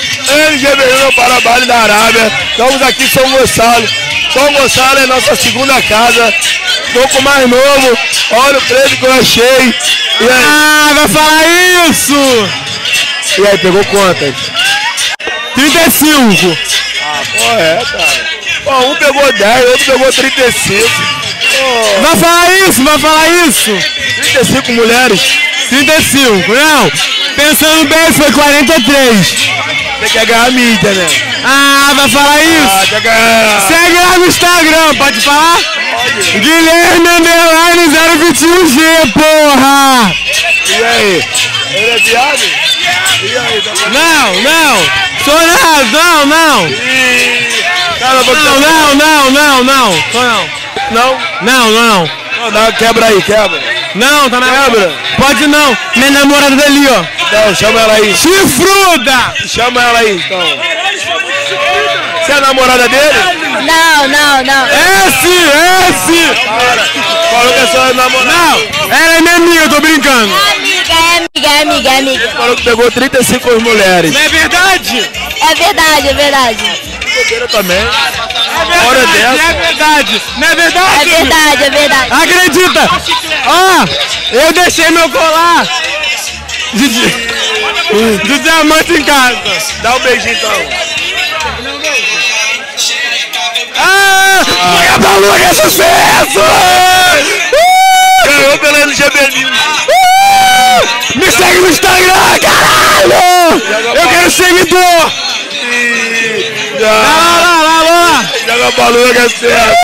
LGBU no Parabale da Arábia. Estamos aqui em São Gonçalo. São Gonçalo é nossa segunda casa. Pouco mais novo. Olha o preço que eu achei. E aí? Ah, vai falar isso! E aí, pegou quantas? 35. Ah, pô, é, cara. Pô, um pegou 10, outro pegou 35. Pô. Vai falar isso, vai falar isso! 35 mulheres. 35, não! Pensando bem, foi 43. Você quer ganhar mídia, né? Ah, vai falar isso! Ah, quer ganhar. Segue lá no Instagram, pode falar? Pode. Guilherme Underline 021G, porra! E aí? Ele é viado? E aí, tá bom? Não! Sou não! Ih, cara, Não! Sou não! Não? Não, quebra aí, quebra. Não, tá na Quebra. Pode não! Minha namorada dali, ó! Então, chama ela aí. Chifruda! Chama ela aí, então. Você é a namorada dele? Não. Esse! Para. Falou que é sua namorada. Não! Ela é minha amiga, eu tô brincando! É amiga. Falou que pegou 35 mulheres. Não é verdade? É verdade. Bobeira também. É Hora verdade, dessa. é verdade! Não é É verdade? verdade. Acredita! Ó, eu deixei meu colar de diamante em casa. Dá um beijinho, então. Ah! Balu, é sucesso! Ganhou pela LGBU. Me segue no Instagram, caralho! Eu quero seguidor! Ih, Lá! Joga a baluna que é certo.